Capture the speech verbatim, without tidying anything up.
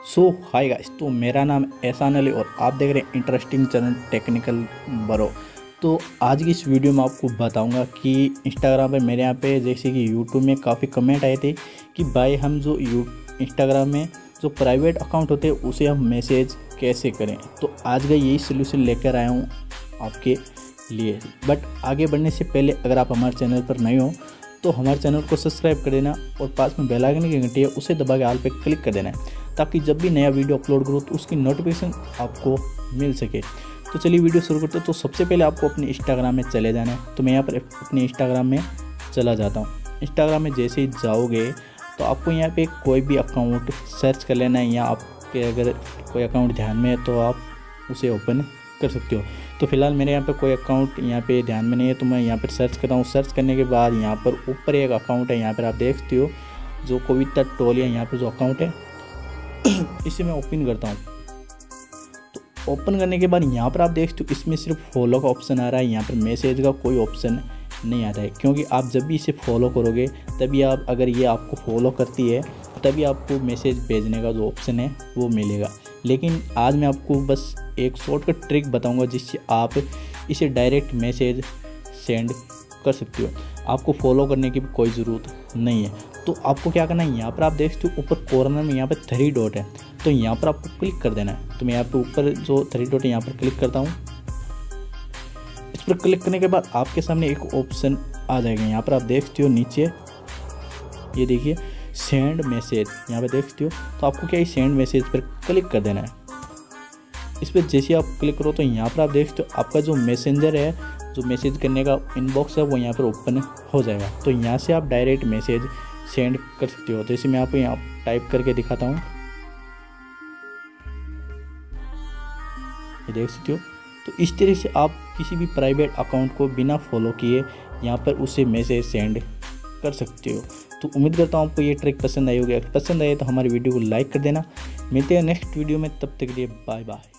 सो hi guys, तो मेरा नाम एहसान अली और आप देख रहे हैं इंटरेस्टिंग चैनल टेक्निकल ब्रो। तो आज की इस वीडियो में आपको बताऊंगा कि इंस्टाग्राम पे मेरे यहाँ पे जैसे कि यूट्यूब में काफ़ी कमेंट आए थे कि भाई हम जो यू इंस्टाग्राम में जो प्राइवेट अकाउंट होते हैं उसे हम मैसेज कैसे करें। तो आज का यही सोल्यूशन लेकर आया हूँ आपके लिए। बट आगे बढ़ने से पहले अगर आप हमारे चैनल पर नए हो तो हमारे चैनल को सब्सक्राइब कर देना और पास में बेल आइकन की घंटी है उसे दबा के ऑल पे क्लिक कर देना है ताकि जब भी नया वीडियो अपलोड करो तो उसकी नोटिफिकेशन आपको मिल सके। तो चलिए वीडियो शुरू करते हैं। तो सबसे पहले आपको अपने इंस्टाग्राम में चले जाना है। तो मैं यहाँ पर अपने इंस्टाग्राम में चला जाता हूँ। इंस्टाग्राम में जैसे ही जाओगे तो आपको यहाँ पे कोई भी अकाउंट सर्च कर लेना है या आपके अगर कोई अकाउंट ध्यान में है तो आप उसे ओपन कर सकते हो। तो फिलहाल मेरे यहाँ पे कोई अकाउंट यहाँ पे ध्यान में नहीं है तो मैं यहाँ पर सर्च करता हूँ। सर्च करने के बाद यहाँ पर ऊपर एक अकाउंट है, यहाँ पर आप देखते हो जो कविता टोलिया, यहाँ पर जो अकाउंट है इसे मैं ओपन करता हूँ। तो ओपन करने के बाद यहाँ पर आप देखते हो इसमें सिर्फ फॉलो का ऑप्शन आ रहा है, यहाँ पर मैसेज का कोई ऑप्शन नहीं आता है। क्योंकि आप जब भी इसे फॉलो करोगे तभी आप, अगर ये आपको फॉलो करती है तभी आपको मैसेज भेजने का जो ऑप्शन है वो मिलेगा। लेकिन आज मैं आपको बस एक शॉर्टकट ट्रिक बताऊंगा जिससे आप इसे डायरेक्ट मैसेज सेंड कर सकते हो। आपको फॉलो करने की भी कोई ज़रूरत नहीं है। तो आपको क्या करना है, यहाँ पर आप देखते हो ऊपर कॉर्नर में यहाँ पर थ्री डॉट है तो यहाँ पर आपको क्लिक कर देना है। तो मैं यहाँ पे ऊपर जो थ्री डॉट है यहाँ पर क्लिक करता हूँ। इस पर क्लिक करने के बाद आपके सामने एक ऑप्शन आ जाएगा। यहाँ पर आप देखते हो नीचे ये देखिए सेंड मैसेज, यहाँ पे देखते हो। तो आपको क्या है सेंड मैसेज पर क्लिक कर देना है। इस पर जैसे आप क्लिक करो तो यहाँ पर आप देखते हो आपका जो मैसेंजर है, जो मैसेज करने का इनबॉक्स है वो यहाँ पर ओपन हो जाएगा। तो यहाँ से आप डायरेक्ट मैसेज सेंड कर सकते हो। तो इसे मैं आपको यहाँ टाइप करके दिखाता हूँ, ये देख सकते हो। तो इस तरह से आप किसी भी प्राइवेट अकाउंट को बिना फॉलो किए यहाँ पर उसे मैसेज सेंड कर सकते हो। तो उम्मीद करता हूँ आपको ये ट्रिक पसंद आई होगी। अगर पसंद आए तो हमारी वीडियो को लाइक कर देना। मिलते हैं नेक्स्ट वीडियो में, तब तक के लिए बाय बाय।